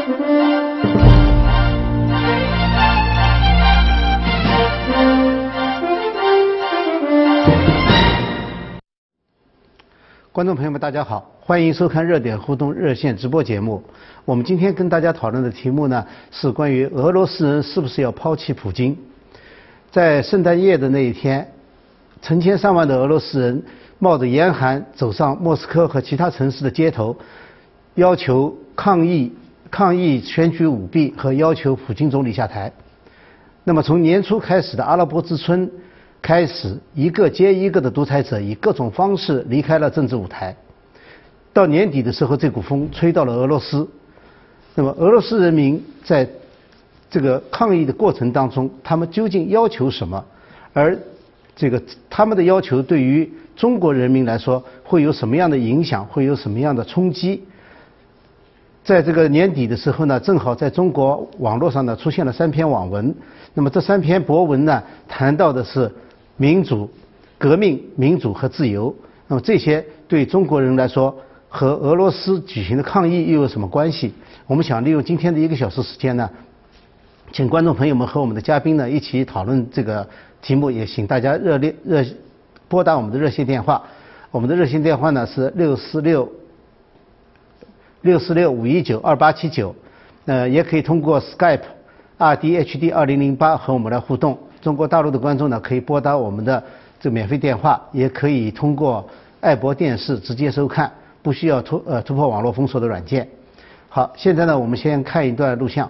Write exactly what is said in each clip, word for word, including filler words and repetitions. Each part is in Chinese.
观众朋友们，大家好，欢迎收看热点互动热线直播节目。我们今天跟大家讨论的题目呢，是关于俄罗斯人是不是要抛弃普京。在圣诞夜的那一天，成千上万的俄罗斯人冒着严寒走上莫斯科和其他城市的街头，要求抗议抗议选举舞弊和要求普京总理下台。那么从年初开始的阿拉伯之春开始，一个接一个的独裁者以各种方式离开了政治舞台。到年底的时候，这股风吹到了俄罗斯。那么俄罗斯人民在这个抗议的过程当中，他们究竟要求什么？而这个他们的要求对于中国人民来说会有什么样的影响？会有什么样的冲击？在这个年底的时候呢，正好在中国网络上呢出现了三篇网文。那么这三篇博文呢，谈到的是民主、革命、民主和自由。那么这些对中国人来说，和俄罗斯举行的抗议又有什么关系？我们想利用今天的一个小时时间呢，请观众朋友们和我们的嘉宾呢一起讨论这个题目，也请大家热烈热拨打我们的热线电话。我们的热线电话呢是六四六六四六五一九二八七九，呃，也可以通过 Skype R D H D 二零零八和我们来互动。中国大陆的观众呢，可以拨打我们的这个免费电话，也可以通过爱博电视直接收看，不需要突呃突破网络封锁的软件。好，现在呢，我们先看一段录像。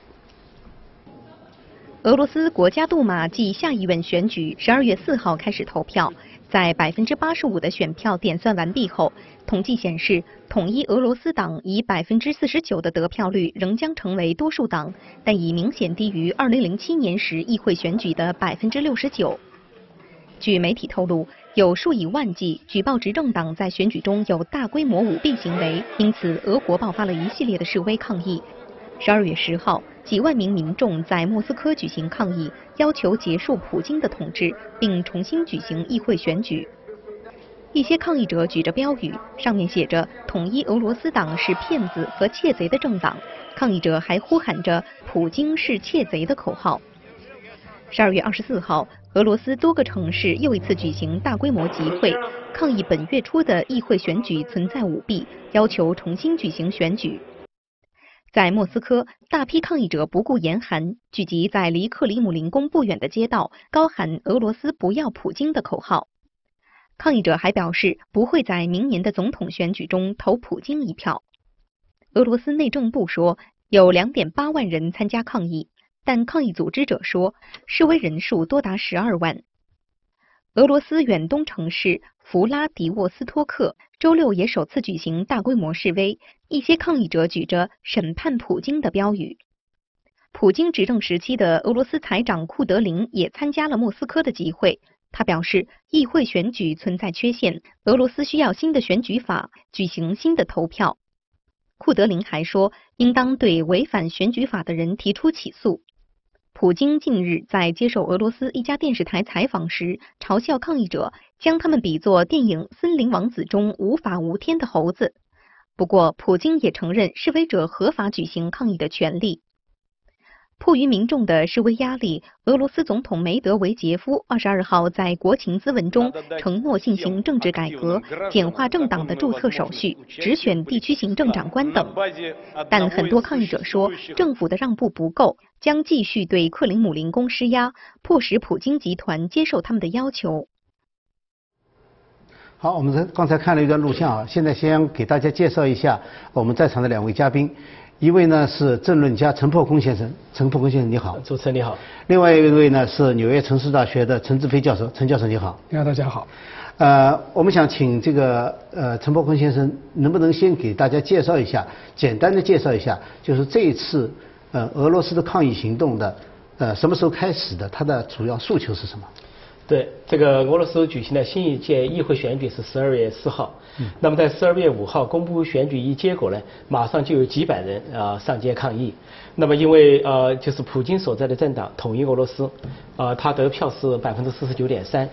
俄罗斯国家杜马继下议院选举十二月四号开始投票，在百分之八十五的选票点算完毕后，统计显示，统一俄罗斯党以百分之四十九的得票率仍将成为多数党，但已明显低于二零零七年时议会选举的百分之六十九。据媒体透露，有数以万计举报执政党在选举中有大规模舞弊行为，因此俄国爆发了一系列的示威抗议。十二月十号，几万名民众在莫斯科举行抗议，要求结束普京的统治，并重新举行议会选举。一些抗议者举着标语，上面写着“统一俄罗斯党是骗子和窃贼的政党”，抗议者还呼喊着“普京是窃贼”的口号。十二月二十四号，俄罗斯多个城市又一次举行大规模集会，抗议本月初的议会选举存在舞弊，要求重新举行选举。在莫斯科，大批抗议者不顾严寒，聚集在离克里姆林宫不远的街道，高喊“俄罗斯不要普京”的口号。抗议者还表示，不会在明年的总统选举中投普京一票。俄罗斯内政部说，有 两点八万人参加抗议，但抗议组织者说，示威人数多达十二万。俄罗斯远东城市弗拉迪沃斯托克周六也首次举行大规模示威，一些抗议者举着“审判普京”的标语。普京执政时期的俄罗斯财长库德林也参加了莫斯科的集会。他表示，议会选举存在缺陷，俄罗斯需要新的选举法，举行新的投票。库德林还说，应当对违反选举法的人提出起诉。普京近日在接受俄罗斯一家电视台采访时，嘲笑抗议者，将他们比作电影《森林王子》中无法无天的猴子。不过，普京也承认示威者合法举行抗议的权利。迫于民众的示威压力，俄罗斯总统梅德韦杰夫二十二号在国情咨文中承诺进行政治改革，简化政党的注册手续，直选地区行政长官等。但很多抗议者说，政府的让步不够，将继续对克里姆林宫施压，迫使普京集团接受他们的要求。 好，我们刚才看了一段录像啊，现在先给大家介绍一下我们在场的两位嘉宾。一位呢是政论家陈破空先生，陈破空先生你好。 主持人你好。 另外一位呢是纽约城市大学的陈志飞教授，陈教授你好。 你好，大家好。 呃，我们想请这个呃陈破空先生，能不能先给大家介绍一下，简单的介绍一下，就是这一次呃俄罗斯的抗议行动的呃什么时候开始的，它的主要诉求是什么？ 对，这个俄罗斯举行的新一届议会选举是十二月四号。嗯。那么在十二月五号公布选举一结果呢，马上就有几百人啊、呃、上街抗议。那么因为呃就是普京所在的政党统一俄罗斯，呃他得票是百分之四十九点三，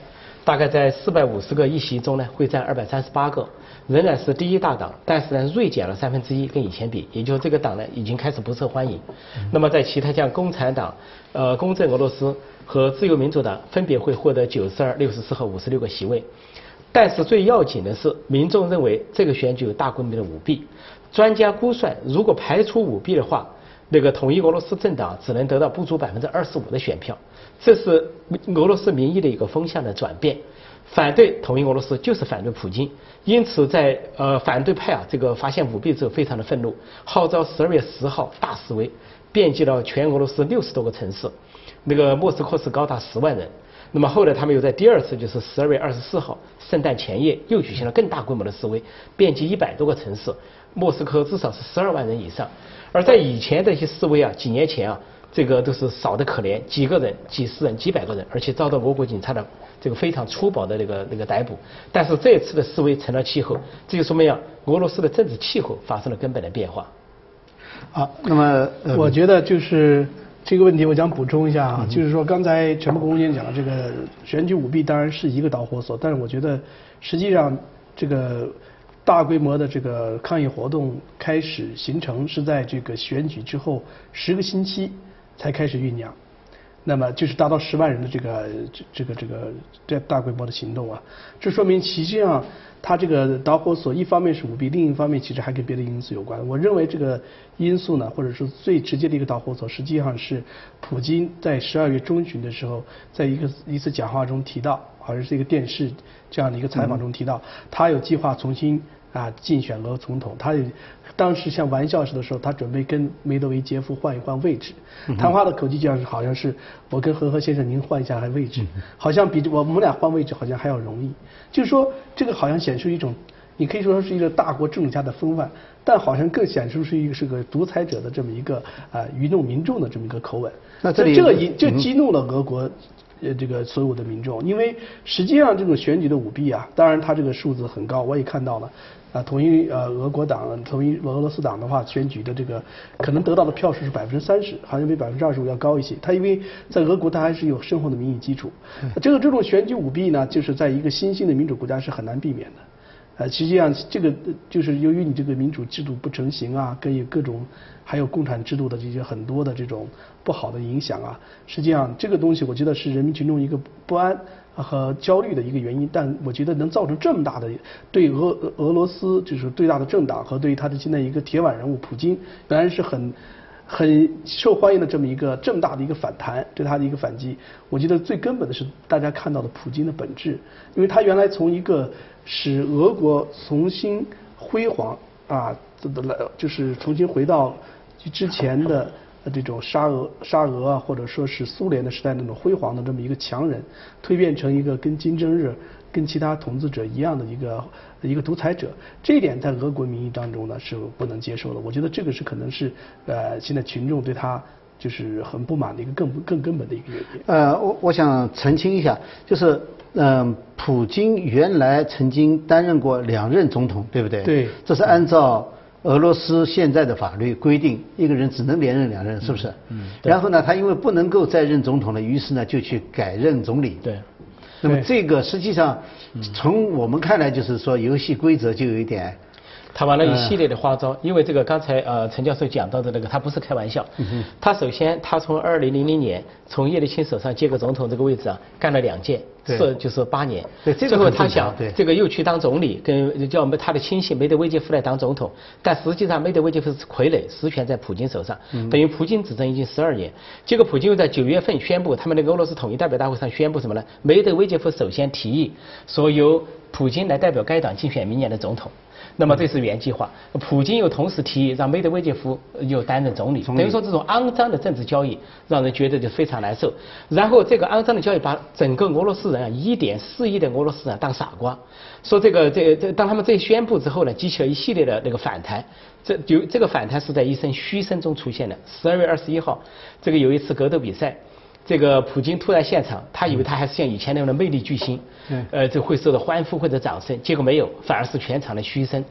大概在四百五十个议席中呢，会占二百三十八个，仍然是第一大党，但是呢，锐减了三分之一，跟以前比，也就是这个党呢，已经开始不受欢迎。嗯、那么在其他像共产党、呃公正俄罗斯和自由民主党，分别会获得九十二、六十四和五十六个席位。但是最要紧的是，民众认为这个选举有大规模的舞弊。专家估算，如果排除舞弊的话，那个统一俄罗斯政党只能得到不足百分之二十五的选票，这是俄罗斯民意的一个风向的转变。反对统一俄罗斯就是反对普京，因此在呃反对派啊这个发现舞弊之后非常的愤怒，号召十二月十号大示威，遍及到全俄罗斯六十多个城市，那个莫斯科是高达十万人。那么后来他们又在第二次，就是十二月二十四号圣诞前夜又举行了更大规模的示威，遍及一百多个城市，莫斯科至少是十二万人以上。而在以前的一些示威啊，几年前啊，这个都是少得可怜，几个人、几十人、几百个人，而且遭到俄国警察的这个非常粗暴的那个那个逮捕。但是这次的示威成了气候，这就说明啊，俄罗斯的政治气候发生了根本的变化。 好，那么、 呃、我觉得就是这个问题，我想补充一下啊，嗯、就是说刚才陈木公先讲的这个选举舞弊当然是一个导火索，但是我觉得实际上这个大规模的这个抗议活动开始形成是在这个选举之后十个星期才开始酝酿，那么就是达到十万人的这个这个这个这大规模的行动啊，这说明实际上它这个导火索一方面是舞弊，另一方面其实还跟别的因素有关。我认为这个因素呢，或者是最直接的一个导火索，实际上是普京在十二月中旬的时候，在一个一次讲话中提到，好像是一个电视这样的一个采访中提到，他有计划重新啊竞选俄总统。他当时像玩笑似的时候，他准备跟梅德韦杰夫换一换位置。谈话的口气就像是好像是我跟何何先生您换一下还位置，好像比我们俩换位置好像还要容易。就是说这个好像显示一种，你可以说是一个大国政治家的风范，但好像更显示出一个是个独裁者的这么一个啊愚弄民众的这么一个口吻。 那这里这个就激怒了俄国呃这个所有的民众，因为实际上这个选举的舞弊啊，当然它这个数字很高，我也看到了。啊，统一呃俄国党、统一俄罗斯党的话，选举的这个可能得到的票数是百分之三十，好像比百分之二十五要高一些。它因为在俄国，它还是有深厚的民意基础。这个这种选举舞弊呢，就是在一个新兴的民主国家是很难避免的。呃，实际上这个就是由于你这个民主制度不成型啊，跟有各种还有共产制度的这些很多的这种不好的影响啊，实际上这个东西我觉得是人民群众一个不安和焦虑的一个原因，但我觉得能造成这么大的对俄俄罗斯就是最大的政党和对他的现在一个铁腕人物普京，本来是很很受欢迎的这么一个这么大的一个反弹，对他的一个反击，我觉得最根本的是大家看到的普京的本质，因为他原来从一个使俄国重新辉煌啊，就是重新回到之前的这种沙俄沙俄啊，或者说是苏联的时代那种辉煌的这么一个强人，蜕变成一个跟金正日、跟其他统治者一样的一个一个独裁者，这一点在俄国民意当中呢是不能接受的。我觉得这个是可能是呃现在群众对他就是很不满的一个更更根本的一个原因。 呃，我我想澄清一下，就是嗯、呃，普京原来曾经担任过两任总统，对不对？ 对， 这是按照俄罗斯现在的法律规定，一个人只能连任两任，是不是？嗯。嗯然后呢，他因为不能够再任总统了，于是呢就去改任总理。 对。 那么这个实际上，从我们看来就是说，游戏规则就有一点。 他玩了一系列的花招，因为这个刚才呃陈教授讲到的那个，他不是开玩笑。嗯、他首先他从二零零零年从叶利钦手上接个总统这个位置啊，干了两届，是就是八年。 对，这个最后他想对这个又去当总理，跟叫他的亲信梅德韦杰夫来当总统，但实际上梅德韦杰夫是傀儡，实权在普京手上，嗯、等于普京执政已经十二年。结果普京又在九月份宣布，他们那个俄罗斯统一代表大会上宣布什么呢？梅德韦杰夫首先提议说由普京来代表该党竞选明年的总统。那么这是原计划，普京又同时提议让梅德韦杰夫又担任总理，等于说这种肮脏的政治交易让人觉得就非常难受。然后这个肮脏的交易把整个俄罗斯人啊，一点四亿的俄罗斯人当傻瓜，说这个这这当他们这一宣布之后呢，激起了一系列的那个反弹。这就这个反弹是在一声嘘声中出现的。十二月二十一号，这个有一次格斗比赛。这个普京突然现场，他以为他还是像以前那样的魅力巨星，嗯，呃，这会受到欢呼或者掌声，结果没有，反而是全场的嘘声。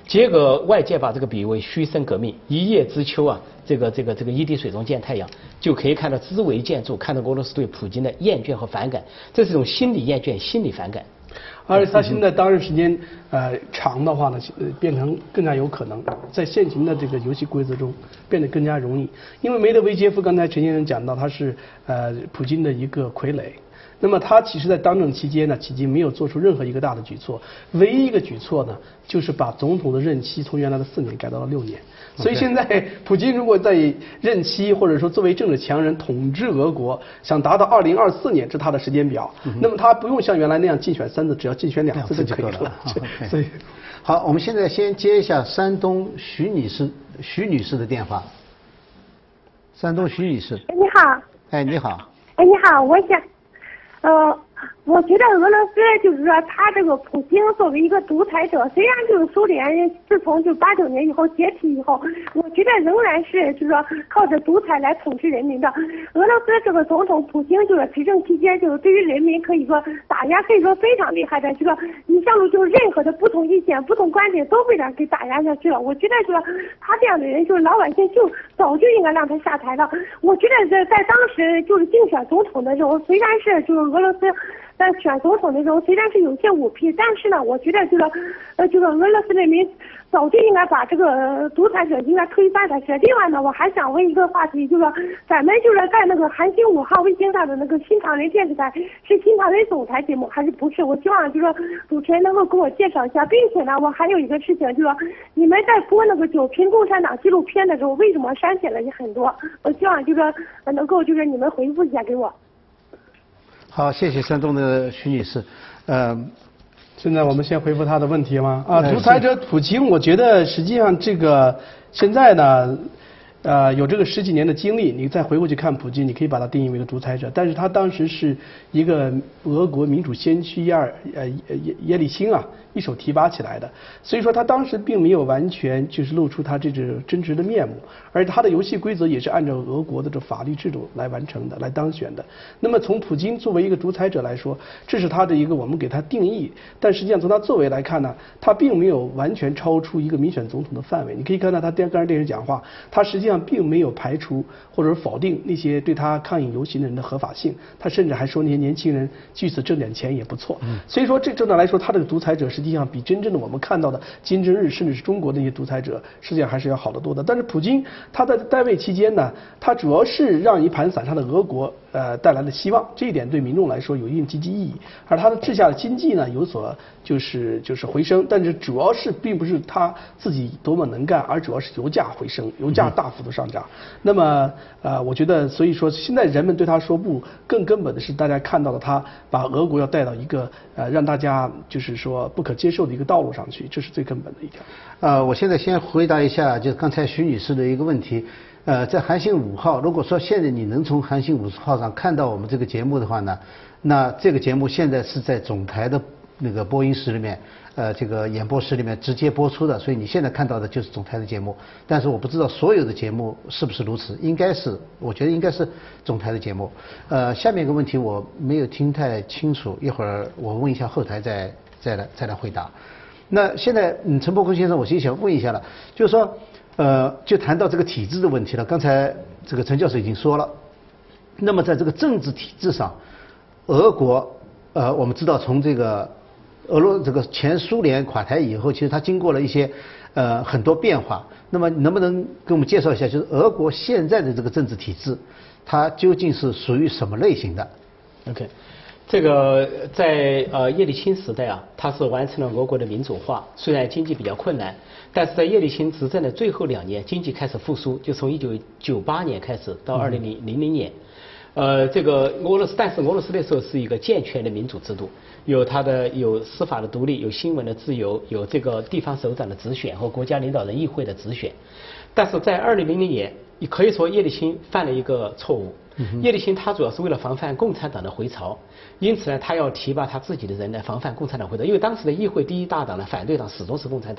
结果外界把这个比喻为虚声革命，一叶知秋啊，这个这个这个一滴水中见太阳，就可以看到知为建筑，看到俄罗斯对普京的厌倦和反感，这是一种心理厌倦、心理反感。 而且他现在当任时间呃长的话呢，呃变成更加有可能在现行的这个游戏规则中变得更加容易，因为梅德韦杰夫刚才陈先生讲到他是呃普京的一个傀儡。那么他其实，在当政期间呢，迄今没有做出任何一个大的举措，唯一一个举措呢，就是把总统的任期从原来的四年改到了六年。所以现在，普京如果在任期或者说作为政治强人统治俄国，想达到二零二四年，这是他的时间表。嗯、那么他不用像原来那样竞选三次，只要竞选两次就可以了。 了所以，好，我们现在先接一下山东徐女士徐女士的电话。山东徐女士。 你好。 哎，你好。 哎，你好，我想。呃，我觉得俄罗斯就是说，他这个普京作为一个独裁者，虽然就是苏联自从就八九年以后解体以后，我觉得仍然是就是说靠着独裁来统治人民的。俄罗斯这个总统普京就是执政期间，就是对于人民可以说打压，可以说非常厉害的。这个你像就是任何的不同意见、不同观点都被他给打压下去了。我觉得说他这样的人，就是老百姓就早就应该让他下台了。我觉得在在当时就是竞选总统的时候，虽然是就是俄罗斯。在选总统的时候，虽然是有些舞弊，但是呢，我觉得这个，呃，这个俄罗斯人民早就应该把这个独裁者应该推翻才是。另外呢，我还想问一个话题，就是咱们就是在那个韩星五号卫星上的那个新唐人电视台，是新唐人总台节目还是不是？我希望就是说主持人能够给我介绍一下，并且呢，我还有一个事情，就是说你们在播那个九评共产党纪录片的时候，为什么删减了很多？我希望就是说能够就是你们回复一下给我。 好，谢谢山东的徐女士。呃， 现在我们先回复她的问题吗？啊，独裁者普京，我觉得实际上这个现在呢，呃，有这个十几年的经历，你再回过去看普京，你可以把它定义为一个独裁者。但是他当时是一个俄国民主先驱耶尔呃耶耶利钦啊一手提拔起来的，所以说他当时并没有完全就是露出他这种真实的面目，而他的游戏规则也是按照俄国的这法律制度来完成的，来当选的。那么从普京作为一个独裁者来说，这是他的一个我们给他定义，但实际上从他作为来看呢，他并没有完全超出一个民选总统的范围。你可以看到他电刚才电视讲话，他实际上并没有排除或者否定那些对他抗议游行的人的合法性，他甚至还说那些年轻人据此挣点钱也不错。嗯、所以说这正常来说，他这个独裁者实际上比真正的我们看到的金正日甚至是中国的一些独裁者实际上还是要好得多的。但是普京他在在位期间呢，他主要是让一盘散沙的俄国呃带来了希望，这一点对民众来说有一定积极意义。而他的治下的经济呢有所就是就是回升，但是主要是并不是他自己多么能干，而主要是油价回升，油价大幅度上涨。嗯、那么呃，我觉得所以说现在人们对他说不，更根本的是大家看到了他把俄国要带到一个呃让大家就是说不可接受的一个道路上去，这是最根本的一条。 呃，我现在先回答一下，就是刚才徐女士的一个问题。呃，在韩星五号，如果说现在你能从韩星五号上看到我们这个节目的话呢，那这个节目现在是在总台的那个播音室里面，呃，这个演播室里面直接播出的，所以你现在看到的就是总台的节目。但是我不知道所有的节目是不是如此，应该是，我觉得应该是总台的节目。呃，下面一个问题我没有听太清楚，一会儿我问一下后台再再来再来回答。那现在，嗯，陈伯坤先生，我是想问一下了，就是说。呃，就谈到这个体制的问题了。刚才这个陈教授已经说了，那么在这个政治体制上，俄国，呃，我们知道从这个俄罗这个前苏联垮台以后，其实它经过了一些呃很多变化。那么能不能给我们介绍一下，就是俄国现在的这个政治体制，它究竟是属于什么类型的 ？OK。这个在呃叶利钦时代啊，他是完成了俄国的民主化，虽然经济比较困难，但是在叶利钦执政的最后两年，经济开始复苏，就从一九九八年开始到二零零零年，呃，这个俄罗斯，但是俄罗斯那时候是一个健全的民主制度，有它的有司法的独立，有新闻的自由，有这个地方首长的直选和国家领导人议会的直选，但是在二零零零年，你可以说叶利钦犯了一个错误。叶利钦他主要是为了防范共产党的回潮，因此呢，他要提拔他自己的人来防范共产党回潮。因为当时的议会第一大党呢，反对党始终是共产党。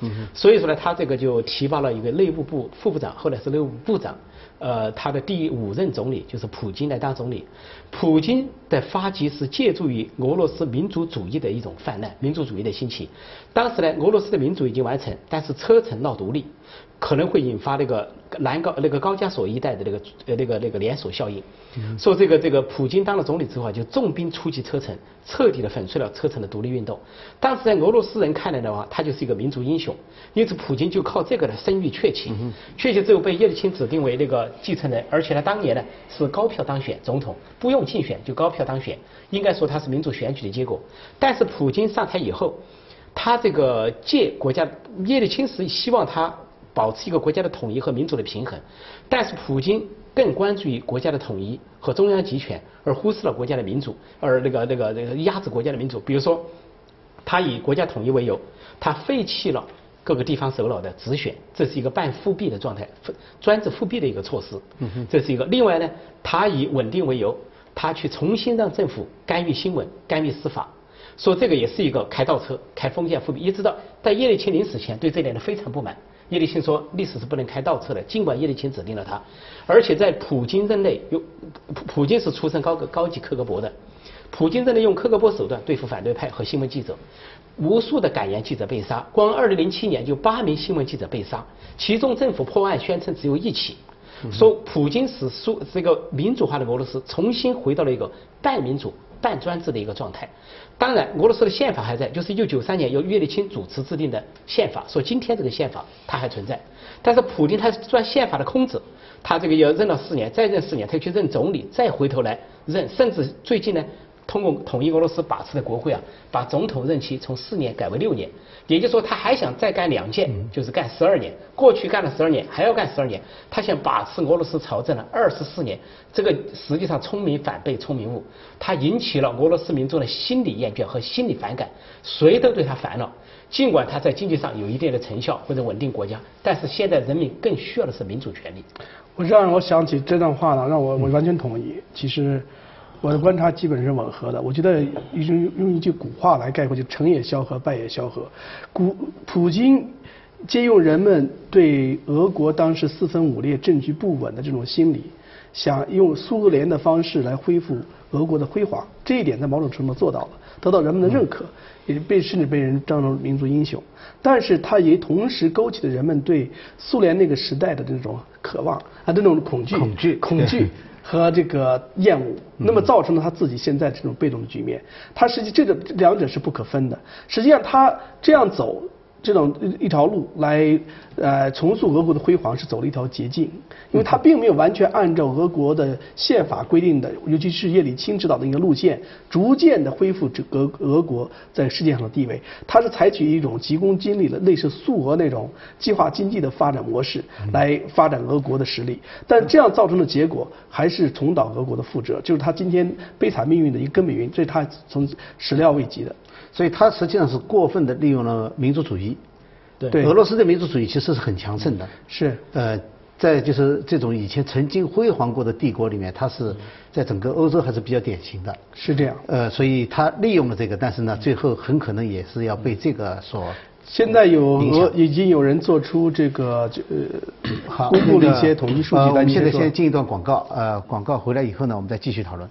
嗯，所以说呢，他这个就提拔了一个内务部副部长，后来是内务部部长。呃，他的第五任总理就是普京来当总理。普京的发迹是借助于俄罗斯民族主义的一种泛滥，民族主义的兴起。当时呢，俄罗斯的民主已经完成，但是车臣闹独立，可能会引发那个南高那个高加索一带的那个呃那个那个连锁效应。嗯、说这个这个普京当了总理之后啊，就重兵出击车臣，彻底的粉碎了车臣的独立运动。当时在俄罗斯人看来的话，他就是一个民族英雄，因此普京就靠这个来声誉鹊起。嗯、鹊起之后被叶利钦指定为那个继承人，而且呢，当年呢是高票当选总统，不用竞选就高票当选，应该说他是民主选举的结果。但是普京上台以后，他这个借国家，叶利钦是希望他保持一个国家的统一和民主的平衡，但是普京更关注于国家的统一和中央集权，而忽视了国家的民主，而那个那个那个压制国家的民主。比如说，他以国家统一为由，他废弃了各个地方首脑的直选，这是一个半复辟的状态，专制复辟的一个措施。嗯、这是一个。另外呢，他以稳定为由，他去重新让政府干预新闻、干预司法，说这个也是一个开倒车、开封建复辟。一直到在叶利钦临死前，对这点呢非常不满。叶利钦说，历史是不能开倒车的，尽管叶利钦指定了他，而且在普京任内，有普普京是出身高高级克格勃的，普京任内用克格勃手段对付反对派和新闻记者，无数的敢言记者被杀，光二零零七年就八名新闻记者被杀，其中政府破案宣称只有一起。说普京使苏这个民主化的俄罗斯重新回到了一个半民主半专制的一个状态。当然，俄罗斯的宪法还在，就是一九九三年由叶利钦主持制定的宪法，说今天这个宪法它还存在。但是普京他是钻宪法的空子，他这个要任了四年，再任四年，他去任总理，再回头来任，甚至最近呢，通过统一俄罗斯把持的国会啊，把总统任期从四年改为六年，也就是说他还想再干两届，就是干十二年。过去干了十二年，还要干十二年，他想把持俄罗斯朝政了二十四年。这个实际上聪明反被聪明误，他引起了俄罗斯民众的心理厌倦和心理反感，谁都对他烦了。尽管他在经济上有一定的成效或者稳定国家，但是现在人民更需要的是民主权利。 我让我想起这段话呢，让我我完全同意。其实我的观察基本是吻合的。我觉得用用一句古话来概括，就成也萧何，败也萧何。古普京借用人们对俄国当时四分五裂、政局不稳的这种心理，想用苏联的方式来恢复俄国的辉煌，这一点在某种程度做到了，得到人们的认可，也被甚至被人当成民族英雄。但是它也同时勾起了人们对苏联那个时代的这种渴望啊，这种恐惧、 恐惧、 恐惧和这个厌恶，那么造成了他自己现在这种被动的局面。他实际这个两者是不可分的。实际上他这样走这种一条路来呃重塑俄国的辉煌，是走了一条捷径，因为他并没有完全按照俄国的宪法规定的，尤其是叶利钦指导的一个路线，逐渐的恢复这俄俄国在世界上的地位。他是采取一种急功近利的类似苏俄那种计划经济的发展模式来发展俄国的实力，但这样造成的结果还是重蹈俄国的覆辙，就是他今天悲惨命运的一个根本原因，这是他从始料未及的。 所以他实际上是过分的利用了民族主义。 对， 俄罗斯的民族主义其实是很强盛的。 是。 呃，在就是这种以前曾经辉煌过的帝国里面，它是在整个欧洲还是比较典型的。 是这样。 呃，所以他利用了这个，但是呢，最后很可能也是要被这个所。 现在有俄已经有人做出这个呃，好公布了一些统计数据。 呃，我们现在先进一段广告，呃，广告回来以后呢，我们再继续讨论。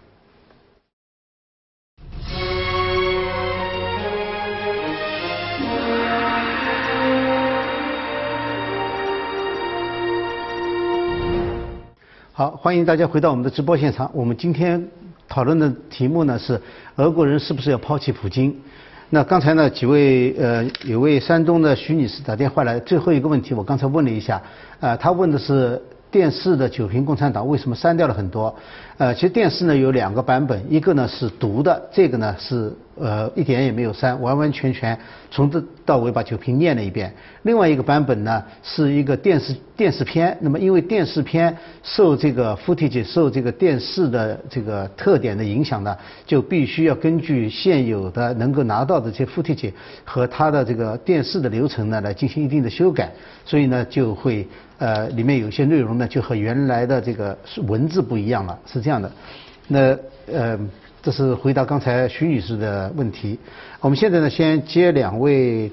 好，欢迎大家回到我们的直播现场。我们今天讨论的题目呢是俄国人是不是要抛弃普京？那刚才呢几位呃有位山东的徐女士打电话来，最后一个问题我刚才问了一下，呃，她问的是电视的九评共产党为什么删掉了很多？呃，其实电视呢有两个版本，一个呢是读的，这个呢是呃一点也没有删，完完全全从头到尾把九评念了一遍。另外一个版本呢是一个电视电视片，那么因为电视片受这个 footage 受这个电视的这个特点的影响呢，就必须要根据现有的能够拿到的这些 footage 和它的这个电视的流程呢来进行一定的修改，所以呢就会呃里面有些内容呢就和原来的这个文字不一样了，是这样的。那呃这是回答刚才徐女士的问题。我们现在呢先接两位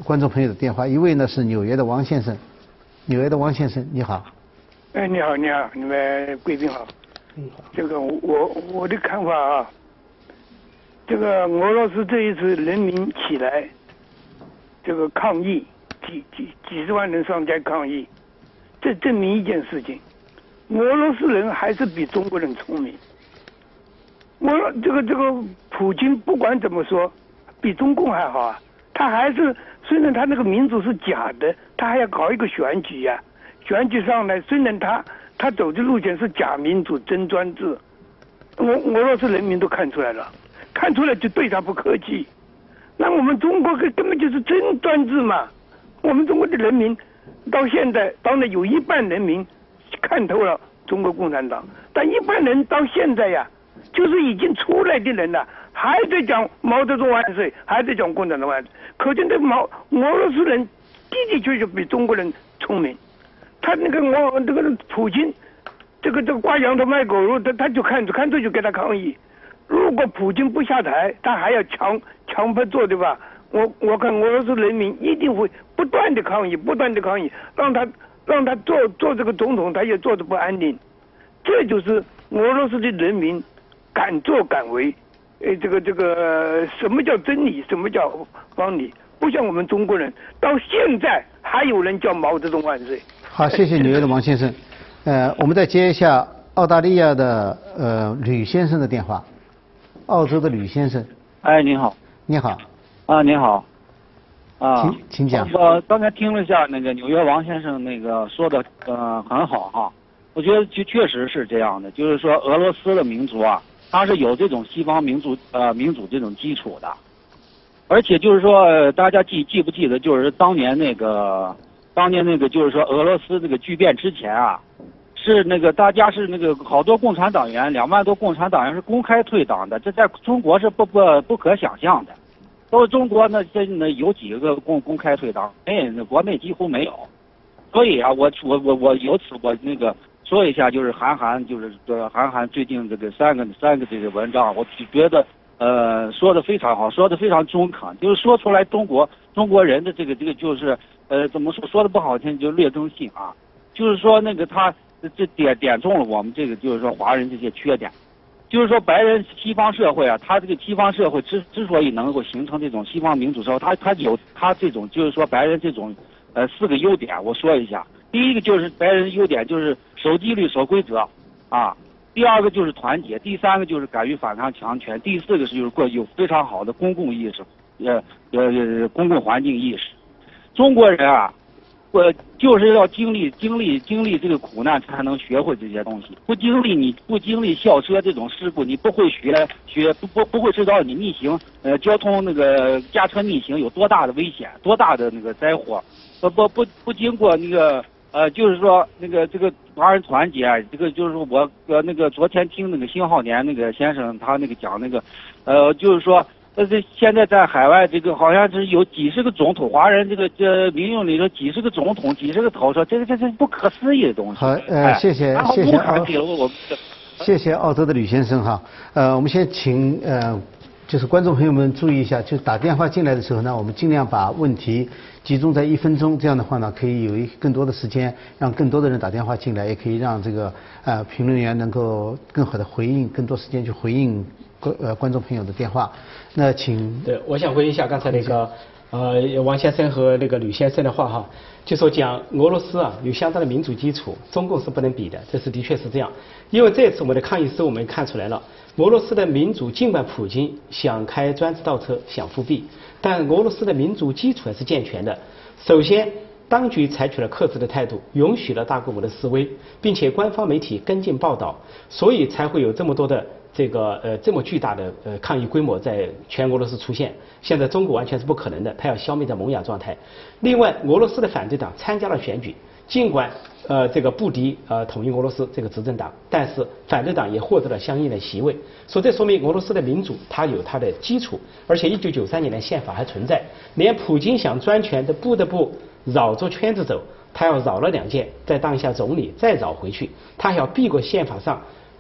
观众朋友的电话，一位呢是纽约的王先生，纽约的王先生，你好。 哎，你好，你好，你们贵宾好。 嗯，好。 这个我我的看法啊，这个俄罗斯这一次人民起来，这个抗议，几几几十万人上街抗议，这证明一件事情，俄罗斯人还是比中国人聪明。我这个这个普京不管怎么说，比中共还好啊，他还是虽然他那个民主是假的，他还要搞一个选举呀、啊。选举上来，虽然他他走的路线是假民主真专制，俄俄罗斯人民都看出来了，看出来就对他不客气。那我们中国根根本就是真专制嘛！我们中国的人民到现在，当然有一半人民看透了中国共产党，但一半人到现在呀，就是已经出来的人了，还在讲毛泽东万岁，还在讲共产党万岁。可见这毛俄罗斯人的的确确比中国人聪明。他那个我这个普京，这个这个挂羊头卖狗肉，他他就看看着就给他抗议。如果普京不下台，他还要强强迫做，对吧？我我看俄罗斯人民一定会不断的抗议，不断的抗议，让他让他做做这个总统，他也做的不安定。这就是俄罗斯的人民敢作敢为。呃，这个这个什么叫真理？什么叫方理？不像我们中国人，到现在还有人叫毛泽东万岁。 好，谢谢纽约的王先生。呃，我们再接一下澳大利亚的呃吕先生的电话。澳洲的吕先生。 哎，您好。 你好。 啊，您好。啊， 请请讲。 我刚才听了一下那个纽约王先生那个说的，呃，很好哈。我觉得确确实是这样的，就是说俄罗斯的民族啊，它是有这种西方民族呃民主这种基础的，而且就是说、呃、大家记记不记得，就是当年那个。当年那个就是说俄罗斯这个巨变之前啊，是那个大家是那个好多共产党员，两万多共产党员是公开退党的，这在中国是不不不可想象的。都是中国那这呢有几个公公开退党，哎，国内几乎没有。所以啊，我我我我由此我那个说一下，就是韩寒就是呃韩寒最近这个三个三个这个文章，我觉得呃说的非常好，说的非常中肯，就是说出来中国中国人的这个这个就是。呃，怎么说说的不好听，就是劣根性啊，就是说那个他这点点中了我们这个就是说华人这些缺点，就是说白人西方社会啊，他这个西方社会之之所以能够形成这种西方民主社会，他他有他这种就是说白人这种呃四个优点，我说一下。第一个就是白人优点就是守纪律守规则啊，第二个就是团结，第三个就是敢于反抗强权，第四个是就是过有非常好的公共意识，呃呃公共环境意识。中国人啊，我就是要经历经历经历这个苦难，才能学会这些东西。不经历你不经历校车这种事故，你不会学学不不不会知道你逆行呃交通那个驾车逆行有多大的危险，多大的那个灾祸。不不不不经过那个呃就是说那个这个华人团结，这个就是我呃那个昨天听那个辛浩年那个先生他那个讲那个呃就是说。但是现在在海外，这个好像是有几十个总统，华人这个这民用里头几十个总统，几十个头头，这个这是不可思议的东西。 好，呃，谢谢谢谢澳， 我谢谢澳洲的吕先生哈。呃，我们先请呃，就是观众朋友们注意一下，就打电话进来的时候呢，我们尽量把问题集中在一分钟，这样的话呢，可以有一更多的时间，让更多的人打电话进来，也可以让这个呃评论员能够更好的回应，更多时间去回应呃观众朋友的电话。那请对，我想回应一下刚才那个呃王先生和那个吕先生的话哈，就说讲俄罗斯啊有相当的民主基础，中共是不能比的，这是的确是这样。因为这次我们的抗议时，我们看出来了，俄罗斯的民主尽管普京想开专制倒车，想复辟，但俄罗斯的民主基础还是健全的。首先，当局采取了克制的态度，允许了大规模的示威，并且官方媒体跟进报道，所以才会有这么多的。这个呃这么巨大的呃抗议规模在全俄罗斯出现，现在中国完全是不可能的，他要消灭在萌芽状态。另外，俄罗斯的反对党参加了选举，尽管呃这个不敌呃统一俄罗斯这个执政党，但是反对党也获得了相应的席位，所以这说明俄罗斯的民主它有它的基础，而且一九九三年的宪法还存在，连普京想专权都不得不绕着圈子走，他要绕了两届，再当一下总理，再绕回去，他还要避过宪法上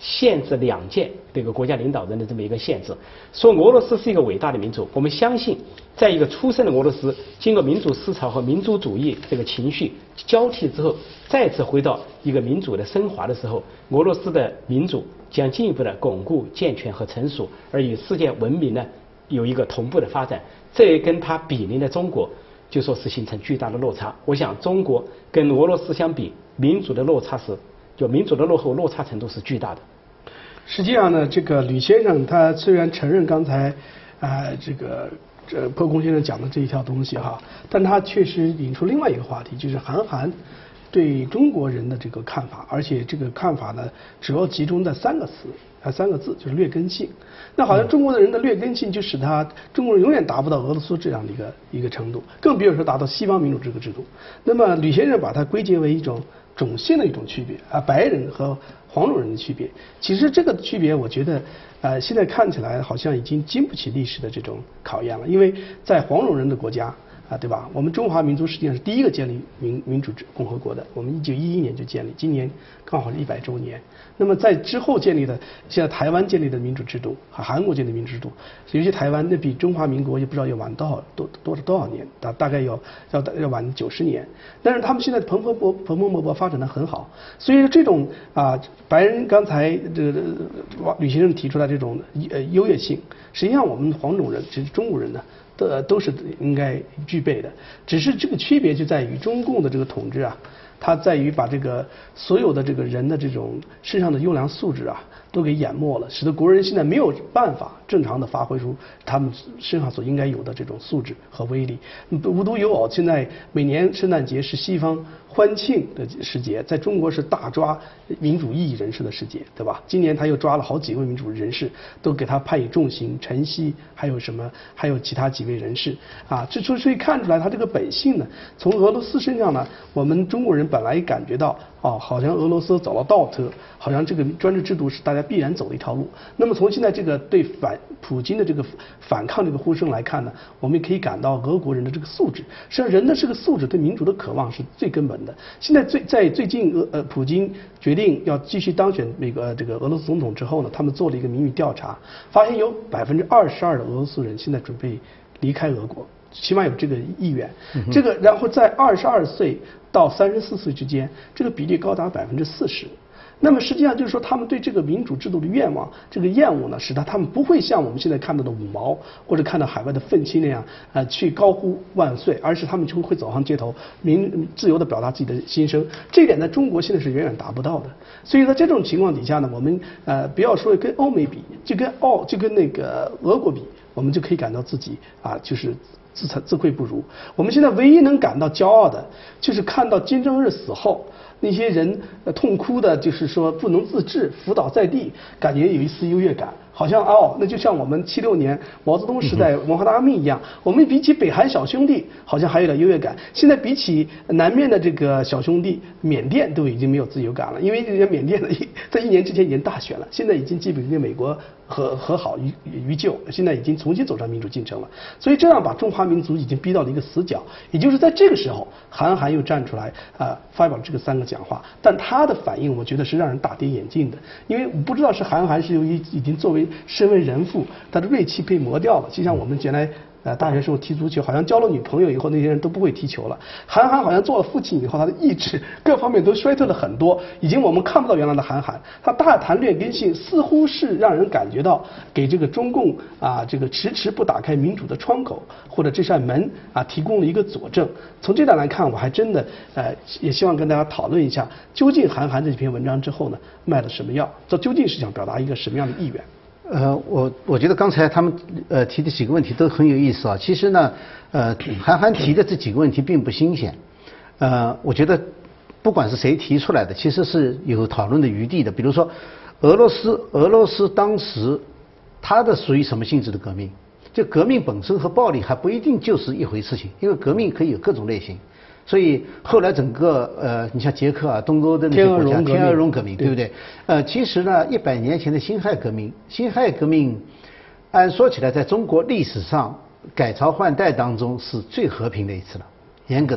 限制两届这个国家领导人的这么一个限制，说俄罗斯是一个伟大的民族。我们相信，在一个出生的俄罗斯，经过民主思潮和民族主义这个情绪交替之后，再次回到一个民主的升华的时候，俄罗斯的民主将进一步的巩固、健全和成熟，而与世界文明呢有一个同步的发展。这也跟它比邻的中国，就说是形成巨大的落差。我想，中国跟俄罗斯相比，民主的落差是，就民主的落后落差程度是巨大的。 实际上呢，这个吕先生他虽然承认刚才啊、呃、这个这破空先生讲的这一条东西哈，但他确实引出另外一个话题，就是韩寒对中国人的这个看法，而且这个看法呢主要集中在三个词啊三个字，就是劣根性。那好像中国的人的劣根性就使他中国人永远达不到俄罗斯这样的一个一个程度，更别说达到西方民主这个制度。那么吕先生把它归结为一种种姓的一种区别啊，白人和黄种人的区别。其实这个区别，我觉得，呃，现在看起来好像已经经不起历史的这种考验了。因为在黄种人的国家啊，对吧？我们中华民族实际上是第一个建立民民主共和国的，我们一九一一年就建立，今年刚好是一百周年。那么在之后建立的，现在台湾建立的民主制度和韩国建立的民主制度，尤其台湾那比中华民国也不知道要晚多少多多多少年，大大概要要要晚九十年。但是他们现在蓬勃勃蓬勃勃勃发展的很好，所以这种啊白人刚才这个吕先生提出来这种呃优越性，实际上我们黄种人其实中国人呢都都是应该具备的，只是这个区别就在于中共的这个统治啊，它在于把这个所有的这个人的这种身上的优良素质啊都给淹没了，使得国人现在没有办法正常的发挥出他们身上所应该有的这种素质和威力。无独有偶，现在每年圣诞节是西方欢庆的时节，在中国是大抓民主异议人士的时节，对吧？今年他又抓了好几位民主人士，都给他判以重刑，陈希还有什么，还有其他几位人士啊，这所以看出来他这个本性呢，从俄罗斯身上呢，我们中国人本来感觉到哦，好像俄罗斯走了倒车，好像这个专制制度是大家必然走的一条路。那么从现在这个对反普京的这个反抗这个呼声来看呢，我们也可以感到俄国人的这个素质，实际上人的这个素质对民主的渴望是最根本的。现在最在最近俄呃普京决定要继续当选美国这个俄罗斯总统之后呢，他们做了一个民意调查，发现有百分之二十二的俄罗斯人现在准备离开俄国，起码有这个意愿。嗯、这个然后在二十二岁到三十四岁之间，这个比例高达百分之四十。那么实际上就是说，他们对这个民主制度的愿望、这个厌恶呢，使得他们不会像我们现在看到的五毛或者看到海外的愤青那样，呃，去高呼万岁，而是他们就会走上街头，民自由地表达自己的心声。这一点在中国现在是远远达不到的。所以在这种情况底下呢，我们呃不要说跟欧美比，就跟澳就跟那个俄国比，我们就可以感到自己啊就是自惭自愧不如。我们现在唯一能感到骄傲的，就是看到金正日死后。那些人痛哭的，就是说不能自制，伏倒在地，感觉有一丝优越感，好像哦，那就像我们七六年毛泽东时代文化大革命一样，我们比起北韩小兄弟，好像还有点优越感。现在比起南面的这个小兄弟，缅甸都已经没有自由感了，因为人家缅甸的在一年之前已经大选了，现在已经基本跟美国和和好于于旧，现在已经重新走上民主进程了。所以这样把中华民族已经逼到了一个死角。也就是在这个时候，韩寒又站出来啊、呃，发表这个三个讲话，但他的反应，我觉得是让人大跌眼镜的，因为我不知道是韩寒是由于已经作为身为人父，他的锐气被磨掉了，就像我们原来。呃，大学时候踢足球，好像交了女朋友以后，那些人都不会踢球了。韩寒好像做了父亲以后，他的意志各方面都衰退了很多，已经我们看不到原来的韩寒。他大谈劣根性，似乎是让人感觉到给这个中共啊这个迟迟不打开民主的窗口或者这扇门啊提供了一个佐证。从这点来看，我还真的呃也希望跟大家讨论一下，究竟韩寒这篇文章之后呢卖了什么药？这究竟是想表达一个什么样的意愿？ 呃，我我觉得刚才他们呃提的几个问题都很有意思啊。其实呢，呃，韩寒提的这几个问题并不新鲜。呃，我觉得不管是谁提出来的，其实是有讨论的余地的。比如说，俄罗斯，俄罗斯当时它的属于什么性质的革命？就革命本身和暴力还不一定就是一回事情，因为革命可以有各种类型。所以后来整个呃，你像捷克啊、东欧的那些国家，天鹅绒革命，对不对？呃，其实呢，一百年前的辛亥革命，辛亥革命，按说起来，在中国历史上改朝换代当中是最和平的一次了。严格的说，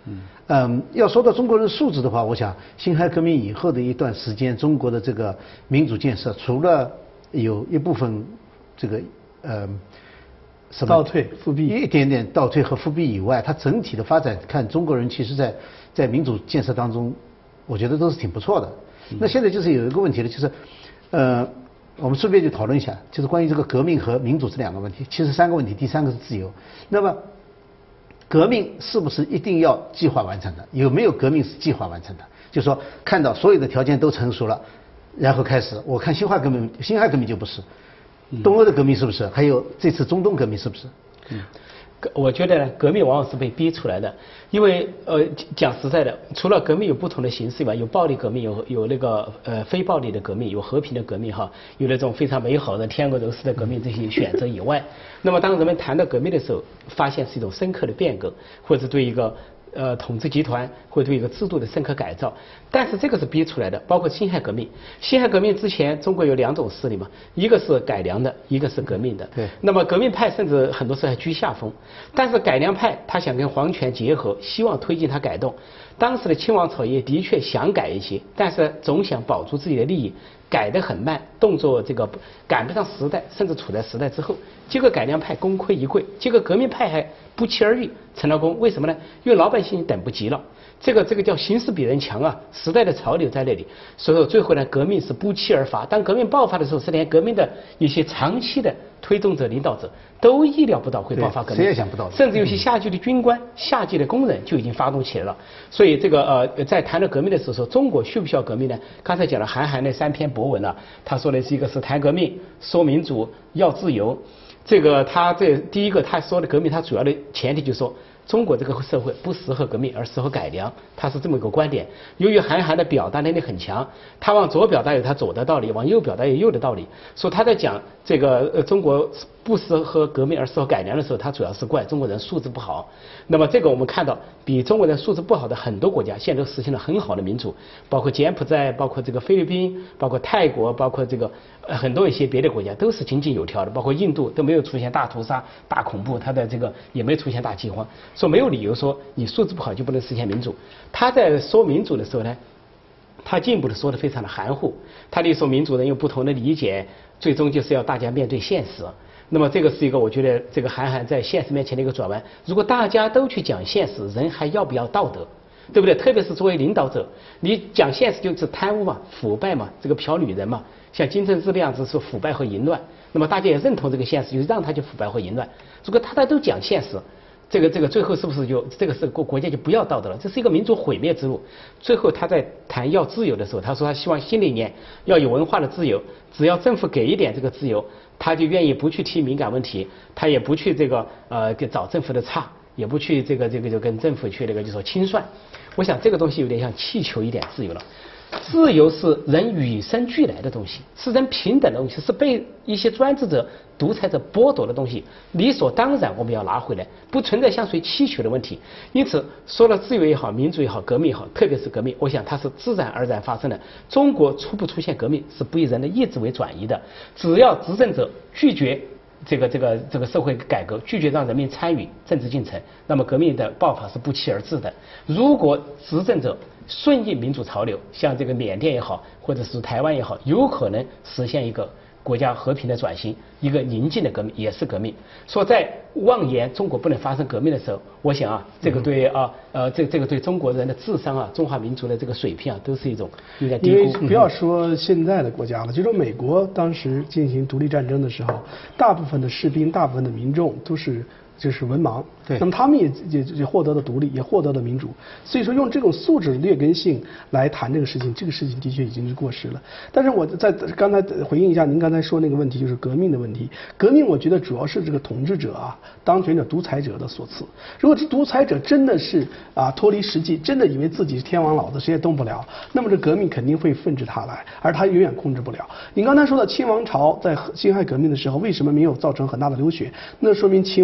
嗯嗯，要说到中国人素质的话，我想辛亥革命以后的一段时间，中国的这个民主建设，除了有一部分这个呃什么倒退复辟一点点倒退和复辟以外，它整体的发展看中国人其实在在民主建设当中，我觉得都是挺不错的。嗯、那现在就是有一个问题了，就是呃。我们顺便就讨论一下，就是关于这个革命和民主这两个问题。其实三个问题，第三个是自由。那么，革命是不是一定要计划完成的？有没有革命是计划完成的？就是说，看到所有的条件都成熟了，然后开始。我看辛亥革命，辛亥革命就不是，东欧的革命是不是？还有这次中东革命是不是？ 嗯。我觉得呢，革命往往是被逼出来的，因为呃讲实在的，除了革命有不同的形式以外，有暴力革命，有有那个呃非暴力的革命，有和平的革命哈，有那种非常美好的天鹅柔丝的革命这些选择以外，那么当人们谈到革命的时候，发现是一种深刻的变革，或者对一个呃统治集团或对一个制度的深刻改造，但是这个是逼出来的。包括辛亥革命，辛亥革命之前，中国有两种势力嘛，一个是改良的，一个是革命的。 对。 那么革命派甚至很多时候还居下风，但是改良派他想跟皇权结合，希望推进他改动。当时的清王朝也的确想改一些，但是总想保住自己的利益，改得很慢，动作这个赶不上时代，甚至处在时代之后。结果改良派功亏一篑，结果革命派还不期而遇，成了功。为什么呢？因为老百姓等不及了。这个这个叫形势比人强啊，时代的潮流在那里，所以最后呢，革命是不期而发。当革命爆发的时候，是连革命的一些长期的推动者、领导者都意料不到会爆发革命， 谁也想不到， 甚至有些下级的军官、下级的工人就已经发动起来了。所以这个呃，在谈到革命的时候，中国需不需要革命呢？刚才讲了韩寒那三篇博文呢、啊，他说的是一个是谈革命、说民主、要自由。这个他这第一个他说的革命，他主要的前提就是说，中国这个社会不适合革命，而适合改良，他是这么一个观点。由于韩寒的表达能力很强，他往左表达有他左的道理，往右表达有右的道理。所以他在讲这个呃中国不适合革命而适合改良的时候，他主要是怪中国人素质不好。那么这个我们看到，比中国人素质不好的很多国家，现在都实现了很好的民主，包括柬埔寨，包括这个菲律宾，包括泰国，包括这个呃很多一些别的国家都是井井有条的，包括印度都没有出现大屠杀、大恐怖，它的这个也没有出现大饥荒。说没有理由说你素质不好就不能实现民主。他在说民主的时候呢，他进一步的说的非常的含糊。他的说民主人有不同的理解，最终就是要大家面对现实。那么这个是一个我觉得这个韩寒在现实面前的一个转弯。如果大家都去讲现实，人还要不要道德？对不对？特别是作为领导者，你讲现实就是贪污嘛、腐败嘛、这个嫖女人嘛，像金正日那样子是腐败和淫乱。那么大家也认同这个现实，就是让他去腐败和淫乱。如果大家都讲现实，这个这个最后是不是就这个是国国家就不要道德了？这是一个民族毁灭之路。最后他在谈要自由的时候，他说他希望新的一年要有文化的自由，只要政府给一点这个自由，他就愿意不去提敏感问题，他也不去这个呃给找政府的差，也不去这个这个就跟政府去那个就说清算。我想这个东西有点像气球一点自由了。自由是人与生俱来的东西，是人平等的东西，是被一些专制者、独裁者剥夺的东西，理所当然我们要拿回来，不存在像谁气球的问题。因此，说了自由也好，民主也好，革命也好，特别是革命，我想它是自然而然发生的。中国出不出现革命，是不以人的意志为转移的。只要执政者拒绝这个这个这个社会改革，拒绝让人民参与政治进程，那么革命的爆发是不期而至的。如果执政者顺应民主潮流，像这个缅甸也好，或者是台湾也好，有可能实现一个国家和平的转型，一个宁静的革命，也是革命。说在妄言中国不能发生革命的时候，我想啊，这个对啊呃这这个对中国人的智商啊，中华民族的这个水平啊，都是一种应该低估。 因为不要说现在的国家了，就说美国当时进行独立战争的时候，大部分的士兵、大部分的民众都是就是文盲， 对， 那么他们也也也获得了独立，也获得了民主。所以说用这种素质劣根性来谈这个事情，这个事情的确已经是过时了。但是我在刚才回应一下您刚才说那个问题，就是革命的问题。革命我觉得主要是这个统治者啊、当权者、独裁者的所赐。如果这独裁者真的是啊脱离实际，真的以为自己是天王老子，谁也动不了，那么这革命肯定会纷至沓来，而他永远控制不了。你刚才说到清王朝在辛亥革命的时候为什么没有造成很大的流血？那说明清王朝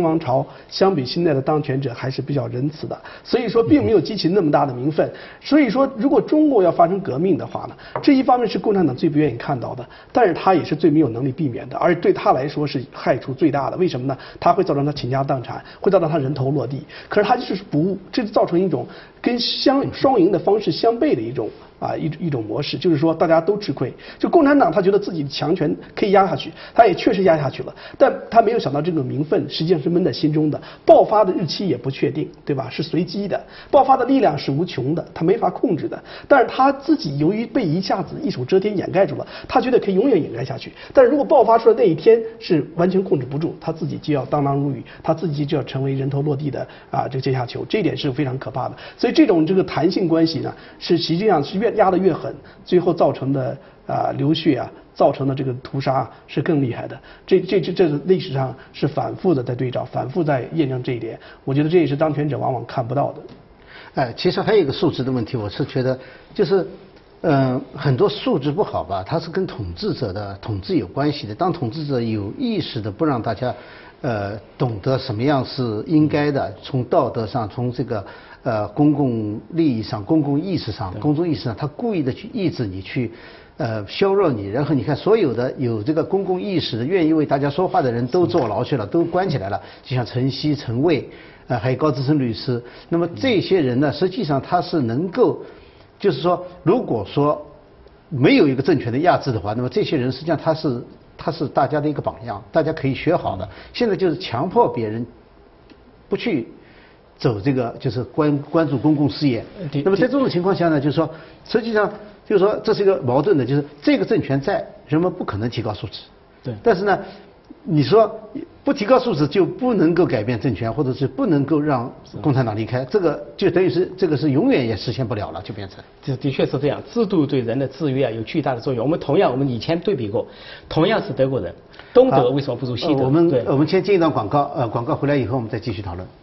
相比现在的当权者还是比较仁慈的，所以说并没有激起那么大的民愤。所以说，如果中国要发生革命的话呢，这一方面是共产党最不愿意看到的，但是他也是最没有能力避免的，而对他来说是害处最大的。为什么呢？他会造成他倾家荡产，会造成他人头落地。可是他就是不务，这造成一种跟相双赢的方式相悖的一种。啊，一一种模式，就是说大家都吃亏。就共产党他觉得自己的强权可以压下去，他也确实压下去了，但他没有想到这种民愤实际上是闷在心中的，爆发的日期也不确定，对吧？是随机的，爆发的力量是无穷的，他没法控制的。但是他自己由于被一下子一手遮天掩盖住了，他觉得可以永远掩盖下去。但是如果爆发出来那一天是完全控制不住，他自己就要当当入狱，他自己就要成为人头落地的啊这个阶下囚，这一点是非常可怕的。所以这种这个弹性关系呢，是实际上是越压得越狠，最后造成的啊、呃、流血啊，造成的这个屠杀是更厉害的。这这这这历史上是反复的在对照，反复在验证这一点。我觉得这也是当权者往往看不到的。 哎，其实还有一个数值的问题，我是觉得就是。嗯、呃，很多素质不好吧，它是跟统治者的统治有关系的。当统治者有意识的不让大家，呃，懂得什么样是应该的，从道德上，从这个呃公共利益上、公共意识上、公众意识上，他故意的去抑制你，去呃削弱你。然后你看，所有的有这个公共意识的、愿意为大家说话的人都坐牢去了，都关起来了。就像陈希、陈蔚，呃，还有高志森律师。那么这些人呢，实际上他是能够。就是说，如果说没有一个政权的压制的话，那么这些人实际上他是他是大家的一个榜样，大家可以学好的。现在就是强迫别人不去走这个，就是关关注公共事业。那么在这种情况下呢，就是说，实际上就是说这是一个矛盾的，就是这个政权在，人们不可能提高素质。 对。 但是呢，你说不提高素质就不能够改变政权，或者是不能够让共产党离开，这个就等于是这个是永远也实现不了了，就变成。 这的确是这样，制度对人的制约啊有巨大的作用。我们同样，我们以前对比过，同样是德国人，东德为什么不如西德？ 呃、我们我们先进一段广告，呃，广告回来以后我们再继续讨论。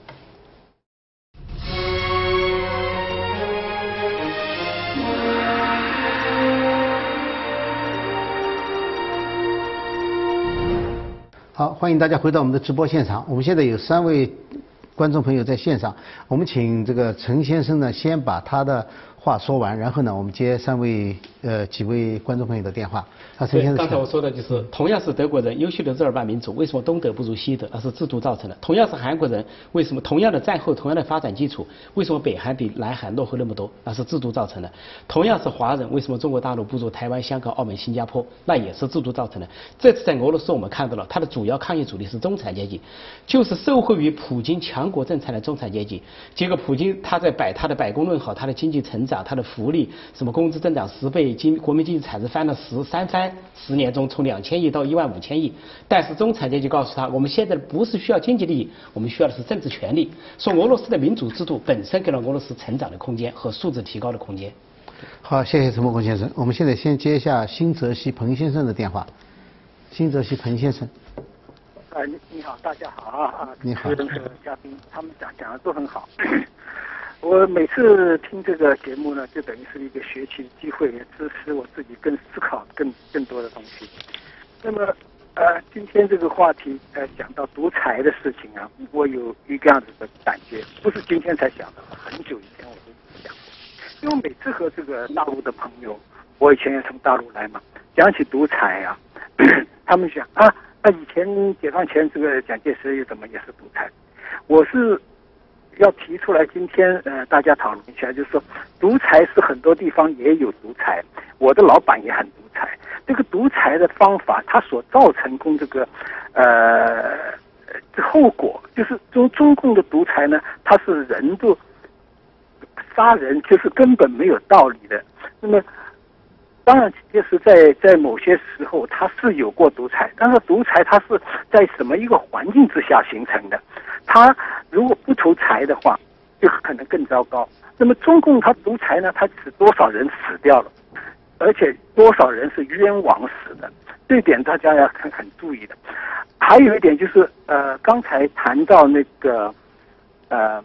好，欢迎大家回到我们的直播现场。我们现在有三位观众朋友在线上，我们请这个陈先生呢先把他的话说完，然后呢我们接三位呃几位观众朋友的电话。啊，陈先生， 刚才我说的就是同样是德国人，优秀的日耳曼民族，为什么东德不如西德？那是制度造成的。同样是韩国人，为什么同样的战后同样的发展基础，为什么北韩比南韩落后那么多？那是制度造成的。同样是华人，为什么中国大陆不如台湾、香港、澳门、新加坡？那也是制度造成的。这次在俄罗斯我们看到了，它的主要抗议主力是中产阶级，就是受惠于普京强国政策的中产阶级。结果普京他在摆他的百工论好，他的经济成长、他的福利，什么工资增长十倍，经国民经济产值翻了十三番。十年中从两千亿到一万五千亿，但是中产阶级告诉他，我们现在不是需要经济利益，我们需要的是政治权利。说俄罗斯的民主制度本身给了俄罗斯成长的空间和素质提高的空间。 好，谢谢陈伯公先生。我们现在先接一下新泽西彭先生的电话。新泽西彭先生。 呃，你你好，大家好啊！ 你好。 主持人和嘉宾，他们讲讲的都很好。我每次听这个节目呢，就等于是一个学习的机会，也支持我自己更思考更更多的东西。那么，呃，今天这个话题，呃，讲到独裁的事情啊，我有一个样子的感觉，不是今天才想的，很久以前我就想。因为每次和这个大陆的朋友，我以前也从大陆来嘛，讲起独裁啊，他们想啊，那以前解放前这个蒋介石又怎么也是独裁？我是。要提出来，今天呃大家讨论一下，就是说，独裁是很多地方也有独裁，我的老板也很独裁。这个独裁的方法，它所造成功这个呃这后果，就是中中共的独裁呢，它是人都杀人，就是根本没有道理的。那么，当然就是在在某些时候，它是有过独裁，但是独裁它是在什么一个环境之下形成的？他如果不独裁的话，就可能更糟糕。那么中共他独裁呢，他使多少人死掉了，而且多少人是冤枉死的，这一点大家要很很注意的。还有一点就是，呃，刚才谈到那个，呃，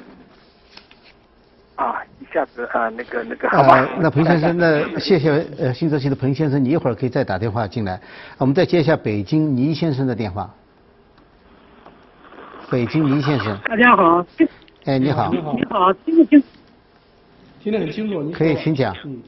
啊，一下子啊，那个那个，好吧。 呃、那彭先生，那谢谢呃新泽西的彭先生，你一会儿可以再打电话进来，我们再接一下北京倪先生的电话。 北京倪先生。 大家好。 哎，你好。 你好。 你好，听不清？ 听得很清楚，你可以请讲。 嗯。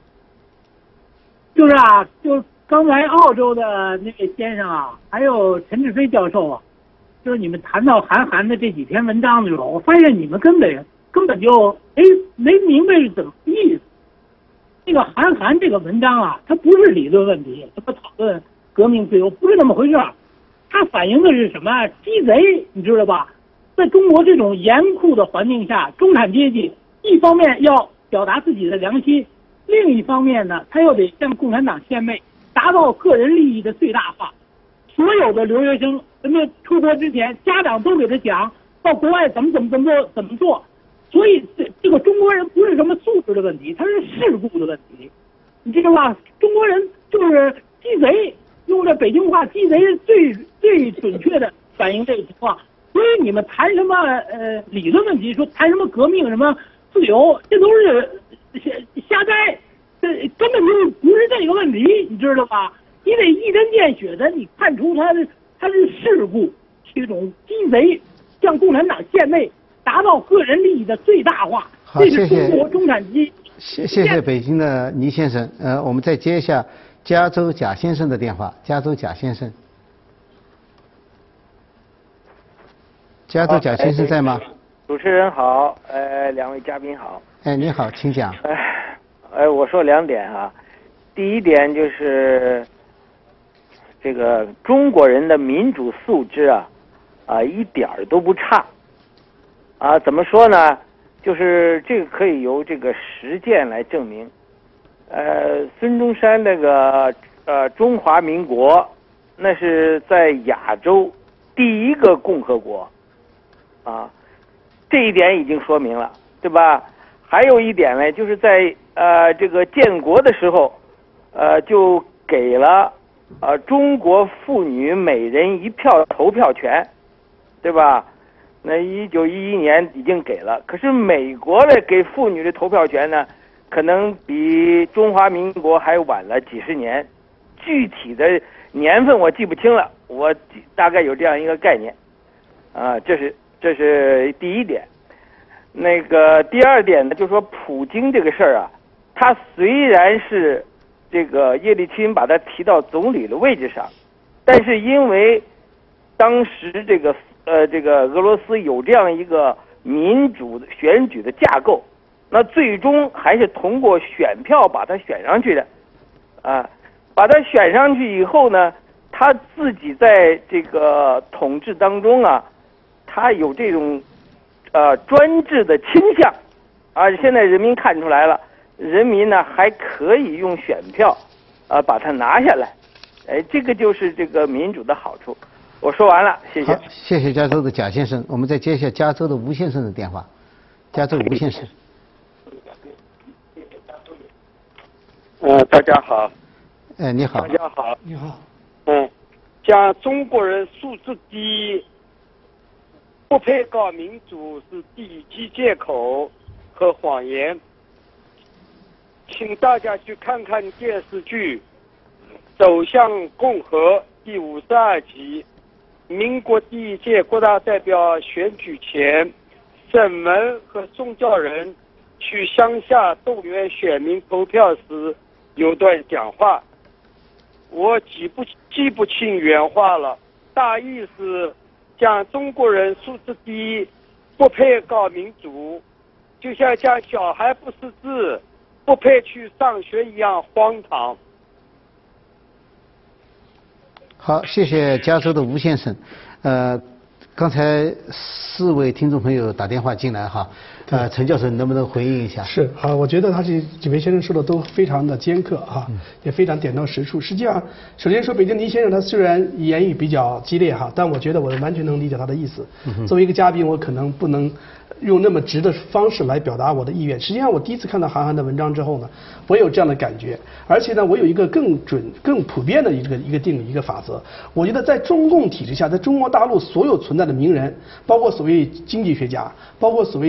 就是啊，就刚才澳洲的那位先生啊，还有陈志飞教授啊，就是你们谈到韩寒的这几篇文章的时候，我发现你们根本根本就哎没明白是怎么意思。这个韩寒这个文章啊，它不是理论问题，它不讨论革命自由，不是那么回事儿。它反映的是什么？鸡贼，你知道吧？在中国这种严酷的环境下，中产阶级一方面要表达自己的良心，另一方面呢，他又得向共产党献媚，达到个人利益的最大化。所有的留学生，人们出国之前，家长都给他讲到国外怎么怎么怎么做怎么做。所以这这个中国人不是什么素质的问题，他是世故的问题，你知道吧？中国人就是鸡贼，用这北京话，鸡贼是最最准确的反映这个情况。所以你们谈什么呃理论问题，说谈什么革命什么自由，这都是瞎瞎掰，这根本就不是这个问题，你知道吧？你得一针见血的，你看出他的他是世故，这种鸡贼，向共产党献媚，达到个人利益的最大化。 好，谢谢。中国中产阶级。谢谢谢北京的倪先生，呃，我们再接一下加州贾先生的电话。加州贾先生。加州贾先生在吗？ 主持人好，呃，两位嘉宾好。 哎，你好，请讲。 哎，呃，我说两点哈，第一点就是这个中国人的民主素质啊，啊，一点儿都不差。啊，怎么说呢？就是这个可以由这个实践来证明。呃，孙中山那个呃中华民国，那是在亚洲第一个共和国。啊，这一点已经说明了，对吧？还有一点呢，就是在呃这个建国的时候，呃就给了呃中国妇女每人一票投票权，对吧？那一九一一年已经给了，可是美国的给妇女的投票权呢，可能比中华民国还晚了几十年，具体的年份我记不清了，我大概有这样一个概念，啊，这是。这是第一点，那个第二点呢，就是说普京这个事儿啊，他虽然是这个叶利钦把他提到总理的位置上，但是因为当时这个呃这个俄罗斯有这样一个民主选举的架构，那最终还是通过选票把他选上去的，啊，把他选上去以后呢，他自己在这个统治当中啊。他有这种，呃，专制的倾向，啊，现在人民看出来了，人民呢还可以用选票，啊，把它拿下来，哎，这个就是这个民主的好处。我说完了，谢谢。 好，谢谢加州的贾先生，我们再接一下加州的吴先生的电话。加州吴先生。 呃，大家好。 哎，你好。 大家好。 你好。 嗯，讲中国人素质低。不配搞民主是第几借口和谎言？请大家去看看电视剧《走向共和》第五十二集。民国第一届国大代表选举前，沈文和宋教仁去乡下动员选民投票时，有段讲话，我记不记不清原话了，大意是。讲中国人素质低，不配搞民主，就像讲小孩不识字，不配去上学一样荒唐。 好，谢谢加州的吴先生。呃，刚才四位听众朋友打电话进来哈，呃，陈教授能不能回应一下？ 是，好，我觉得他这几位先生说的都非常的尖刻哈， 嗯、 也非常点到实处。实际上，首先说北京倪先生他虽然言语比较激烈哈，但我觉得我完全能理解他的意思。嗯、作为一个嘉宾，我可能不能用那么直的方式来表达我的意愿。实际上，我第一次看到韩寒的文章之后呢，我有这样的感觉，而且呢，我有一个更准、更普遍的一个一个定理、一个法则。我觉得在中共体制下，在中国大陆所有存在的名人，包括所谓经济学家，包括所谓的网上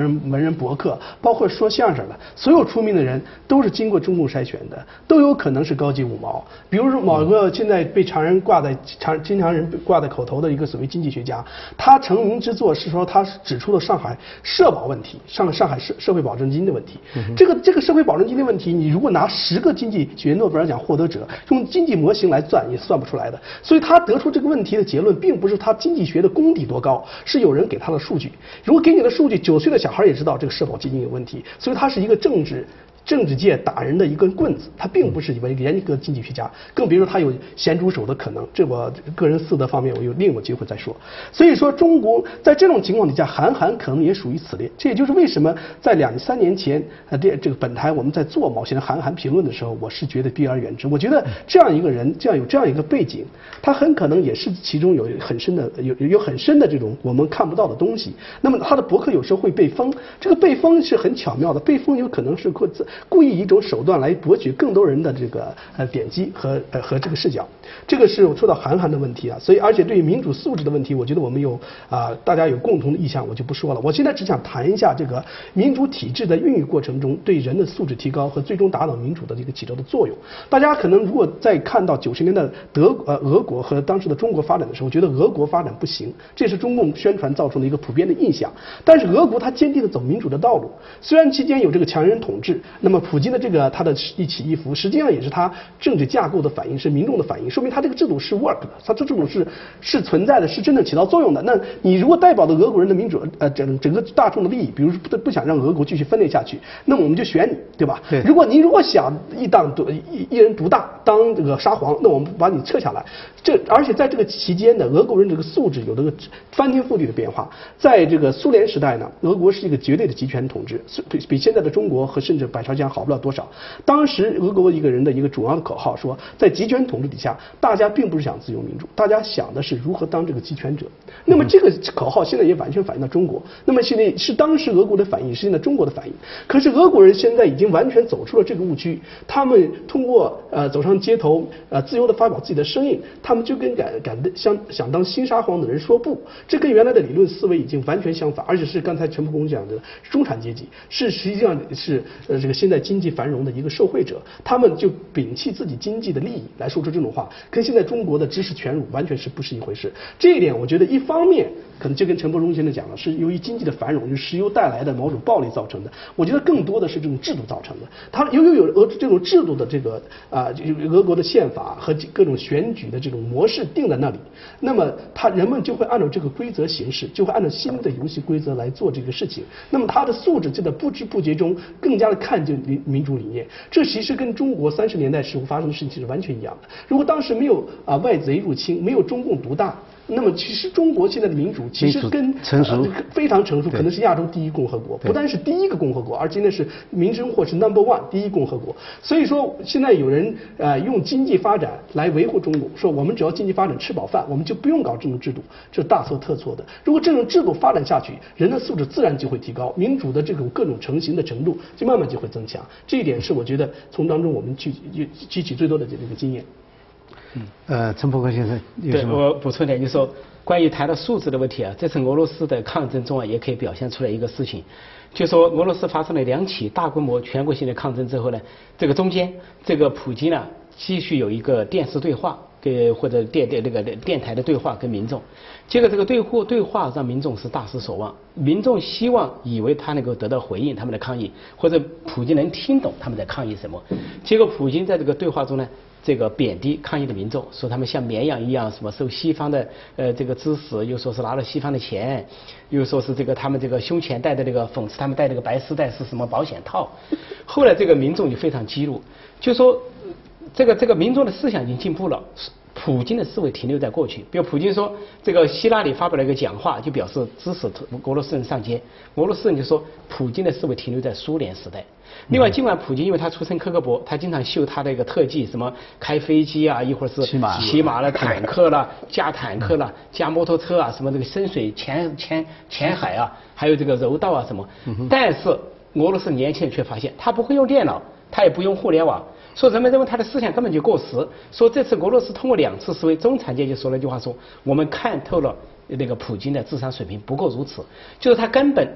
人、文人博客，包括说相声的，所有出名的人都是经过中共筛选的，都有可能是高级五毛。比如说某个现在被常人挂在常经常人挂在口头的一个所谓经济学家，他成名之作是说他指出了上海社保问题，上上海社社会保证金的问题。嗯、这个这个社会保证金的问题，你如果拿十个经济学诺贝尔奖获得者用经济模型来算，也算不出来的。所以他得出这个问题的结论，并不是他经济学的功底多高，是有人给他的数据。如果给你的数据，九岁的小孩也知道这个社保基金有问题，所以它是一个政治。政治界打人的一根棍子，他并不是一个严格经济学家，更别说他有咸猪手的可能。这我个人私德方面，我有另有机会再说。所以说，中国在这种情况底下，韩寒可能也属于此列。这也就是为什么在两三年前，呃，这这个本台我们在做某些人韩寒评论的时候，我是觉得避而远之。我觉得这样一个人，这样有这样一个背景，他很可能也是其中有很深的有有很深的这种我们看不到的东西。那么他的博客有时候会被封，这个被封是很巧妙的，被封有可能是故故意一种手段来博取更多人的这个呃点击和呃和这个视角。这个是我说到韩寒的问题啊，所以而且对于民主素质的问题，我觉得我们有啊、呃、大家有共同的意向，我就不说了。我现在只想谈一下这个民主体制的孕育过程中对人的素质提高和最终打倒民主的这个起到的作用。大家可能如果在看到九十年代德呃俄国和当时的中国发展的时候，觉得俄国发展不行，这是中共宣传造成的一个普遍的印象。但是俄国它坚定的走民主的道路，虽然期间有这个强人统治，那么普京的这个他的一起一伏，实际上也是他政治架构的反应，是民众的反应，说明他这个制度是 work 的，他这制度是是存在的，是真正起到作用的。那你如果代表的俄国人的民主呃整整个大众的利益，比如说不不想让俄国继续分裂下去，那么我们就选你，对吧？对。如果你如果想一党独一一人独大当这个沙皇，那我们把你撤下来。这而且在这个期间呢，俄国人这个素质有这个翻天覆地的变化。在这个苏联时代呢，俄国是一个绝对的集权统治，比比现在的中国和甚至百朝江好不了多少。当时俄国一个人的一个主要的口号说，在集权统治底下，大家并不是想自由民主，大家想的是如何当这个集权者。那么这个口号现在也完全反映到中国。那么现在是当时俄国的反应，是现在中国的反应。可是俄国人现在已经完全走出了这个误区，他们通过呃走上街头，呃自由的发表自己的声音，他们就跟敢敢想想当新沙皇的人说不，这跟原来的理论思维已经完全相反，而且是刚才陈伯公讲的中产阶级，是实际上是呃这个现在经济繁荣的一个受惠者，他们就摒弃自己经济的利益来说出这种话，跟现在中国的知识权辱完全是不是一回事。这一点我觉得一方面可能就跟陈伯忠先生讲了，是由于经济的繁荣，由石油带来的某种暴力造成的。我觉得更多的是这种制度造成的。它由于有俄这种制度的这个啊、呃，俄国的宪法和各种选举的这种模式定在那里，那么他人们就会按照这个规则行事，就会按照新的游戏规则来做这个事情。那么他的素质就在不知不觉中更加的看见民民主理念。这其实跟中国三十年代时候发生的事情是完全一样的。如果当时没有啊外贼入侵，没有中共独大，那么其实中国现在的民主其实跟成熟、 呃、非常成熟，可能是亚洲第一共和国，不但是第一个共和国，而今天是民生或是 number one 第一共和国。所以说现在有人呃用经济发展来维护中共，说我们只要经济发展吃饱饭，我们就不用搞这种制度，这是大错特错的。如果这种制度发展下去，人的素质自然就会提高，民主的这种各种成型的程度就慢慢就会增强。这一点是我觉得从当中我们去汲取最多的这个经验。 嗯，呃，陈伯克先生有对什么？ 我补充一点，就是说关于谈到素质的问题啊，这次俄罗斯的抗争中啊，也可以表现出来一个事情，就说俄罗斯发生了两起大规模全国性的抗争之后呢，这个中间这个普京呢继续有一个电视对话，跟或者电电那个电台的对话跟民众，结果这个对话对话让民众是大失所望，民众希望以为他能够得到回应他们的抗议，或者普京能听懂他们在抗议什么，结果普京在这个对话中呢，这个贬低抗议的民众，说他们像绵羊一样，什么受西方的呃这个支持，又说是拿了西方的钱，又说是这个他们这个胸前戴的这个讽刺他们戴这个白丝带是什么保险套。后来这个民众就非常激怒，就说这个这个民众的思想已经进步了，普京的思维停留在过去。比如普京说这个希拉里发表了一个讲话，就表示支持俄罗斯人上街，俄罗斯人就说普京的思维停留在苏联时代。另外，尽管普京因为他出身科克博，他经常秀他的一个特技，什么开飞机啊，一会儿是骑马、骑马了、坦克了、加坦克了、加摩托车啊，什么这个深水潜潜潜海啊，还有这个柔道啊什么。但是俄罗斯年轻人却发现，他不会用电脑，他也不用互联网，说人们认为他的思想根本就过时。说这次俄罗斯通过两次示威，中产阶级说了一句话，说我们看透了那个普京的智商水平不够如此，就是他根本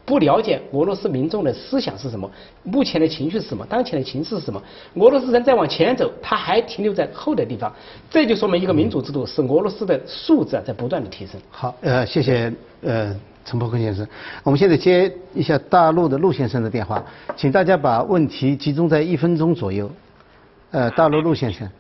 不了解俄罗斯民众的思想是什么，目前的情绪是什么，当前的情势是什么。俄罗斯人再往前走，他还停留在后的地方，这就说明一个民主制度使俄罗斯的素质在不断的提升。 好，呃，谢谢呃陈伯坤先生。我们现在接一下大陆的陆先生的电话，请大家把问题集中在一分钟左右。呃，大陆陆先生。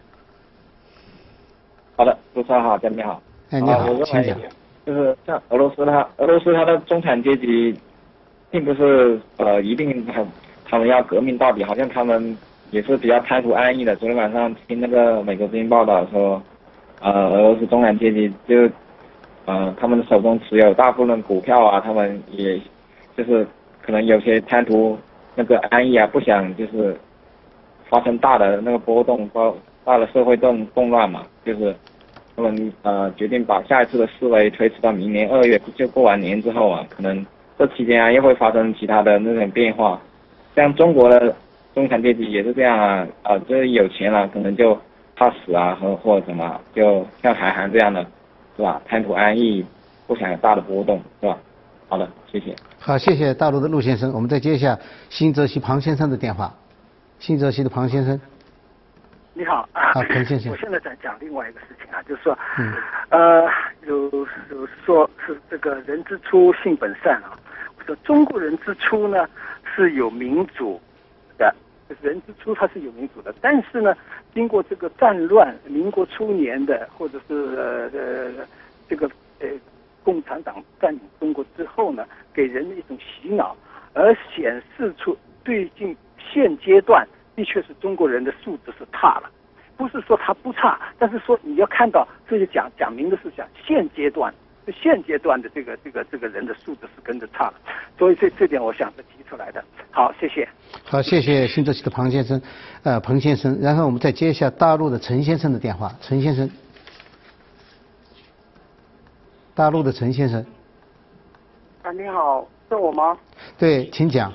好的，主持人好，嘉宾好。 哎，你好， 我请讲。 就是像俄罗斯它，俄罗斯它的中产阶级，并不是呃一定很他们要革命到底，好像他们也是比较贪图安逸的。昨天晚上听那个美国之音报道说，呃，俄罗斯中产阶级就呃他们手中持有大部分股票啊，他们也就是可能有些贪图那个安逸啊，不想就是发生大的那个波动，包大的社会动动乱嘛，就是。他们呃决定把下一次的示威推迟到明年二月，就过完年之后啊，可能这期间啊又会发生其他的那种变化。像中国的中产阶级也是这样啊，啊、呃、就是有钱了可能就怕死啊，和或者什么，就像韩寒这样的，是吧？贪图安逸，不想有大的波动，是吧？好的，谢谢。 好，谢谢大陆的陆先生。我们再接一下新泽西庞先生的电话。新泽西的庞先生。 你好啊，彭先生， 我现在在讲另外一个事情啊，就是说， 嗯， 呃，有有说是这个人之初性本善啊。我说中国人之初呢是有民主的，人之初他是有民主的，但是呢，经过这个战乱，民国初年的或者是呃呃这个呃共产党占领中国之后呢，给人的一种洗脑，而显示出最近现阶段。的确是中国人的素质是差了，不是说他不差，但是说你要看到这就讲讲明的是讲现阶段，现阶段的这个这个这个人的素质是跟着差了，所以这这点我想是提出来的。好，谢谢。 好，谢谢新泽西的庞先生，呃，彭先生，然后我们再接一下大陆的陈先生的电话，陈先生，大陆的陈先生。 啊，你好，是我吗？ 对，请讲。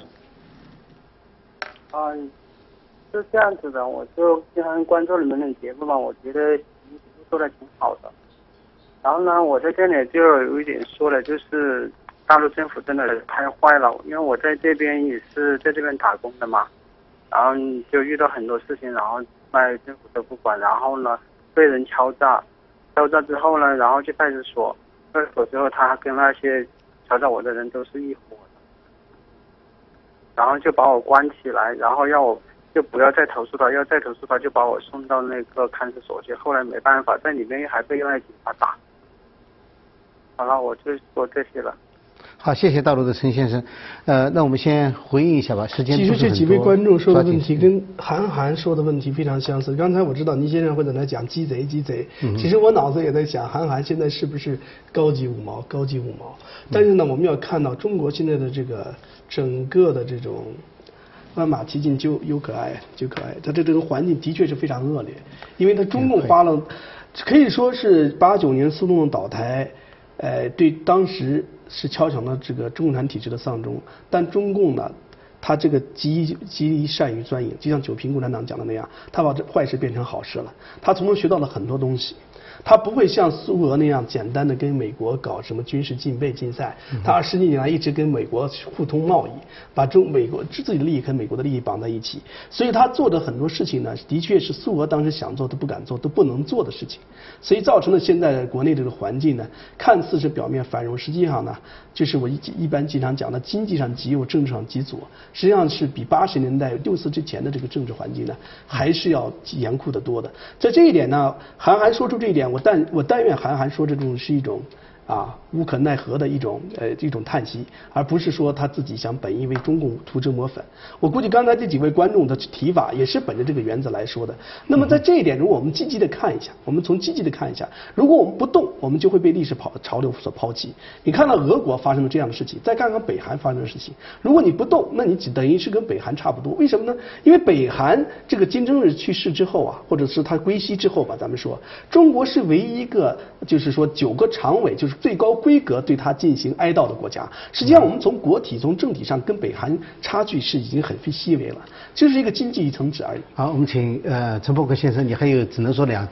啊。是这样子的，我就经常关注你们的节目嘛，我觉得做的挺好的。然后呢，我在这里就有一点说了，就是大陆政府真的太坏了，因为我在这边也是在这边打工的嘛，然后就遇到很多事情，然后在政府都不管，然后呢被人敲诈，敲诈之后呢，然后去派出所，派出所之后他跟那些敲诈我的人都是一伙的，然后就把我关起来，然后要我。就不要再投诉他，要再投诉他就把我送到那个看守所去。后来没办法，在里面还被那警察打。好了，我就说这些了。 好，谢谢大陆的陈先生。呃，那我们先回应一下吧，时间不是很多。 其实这几位观众说的问题跟韩寒说的问题非常相似。刚才我知道倪先生会在那讲鸡贼鸡贼，嗯、其实我脑子也在想，韩寒现在是不是高级五毛？高级五毛。但是呢，我们要看到中国现在的这个整个的这种。万马齐喑究犹可哀，究可哀。它这这个环境的确是非常恶劣，因为它中共花了，可以说是八九年苏东的倒台，呃，对当时是敲响了这个中共产体制的丧钟。但中共呢，它这个极极善于钻营，就像九平共产党讲的那样，他把这坏事变成好事了。他从中学到了很多东西。他不会像苏俄那样简单的跟美国搞什么军事竞备竞赛，他二十年来一直跟美国互通贸易，把中美国自己的利益和美国的利益绑在一起，所以他做的很多事情呢，的确是苏俄当时想做都不敢做、都不能做的事情，所以造成了现在国内这个环境呢，看似是表面繁荣，实际上呢，就是我一一般经常讲的经济上极右，政治上极左，实际上是比八十年代六四之前的这个政治环境呢，还是要严酷得多的。在这一点呢，韩寒说出这一点。我但我但愿韩寒说这种是一种啊无可奈何的一种呃一种叹息，而不是说他自己想本意为中共涂脂抹粉。我估计刚才这几位观众的提法也是本着这个原则来说的。那么在这一点，如果我们积极的看一下，我们从积极的看一下，如果我们不动，我们就会被历史跑潮流所抛弃。你看到俄国发生了这样的事情，再看看北韩发生的事情，如果你不动，那你只等于是跟北韩差不多。为什么呢？因为北韩这个金正日去世之后啊，或者是他归西之后吧，咱们说中国是唯一一个就是说九个常委就是最高规格对他进行哀悼的国家。实际上我们从国体从政体上跟北韩差距是已经很细微了，就是一个经济一层纸而已。 好，我们请呃陈伯克先生，你还有只能说两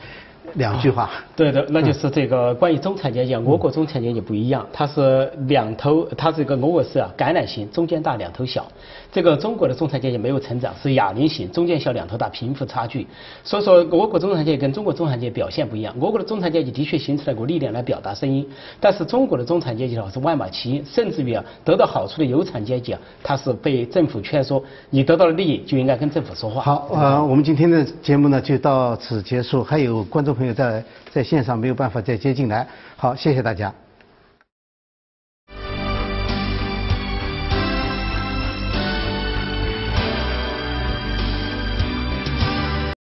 两句话。 对的，那就是这个关于中产阶级，俄国中产阶级不一样，它是两头，它这个俄国是啊橄榄形，中间大两头小。这个中国的中产阶级没有成长，是哑铃形，中间小两头大，贫富差距。所以说，俄国中产阶级跟中国中产阶级表现不一样。俄国的中产阶级的确形成了一股力量来表达声音，但是中国的中产阶级的话是万马齐喑，甚至于啊得到好处的有产阶级啊，他是被政府劝说，你得到了利益就应该跟政府说话。 好，呃，我们今天的节目呢就到此结束，还有观众朋友在在线上没有办法再接进来，好，谢谢大家。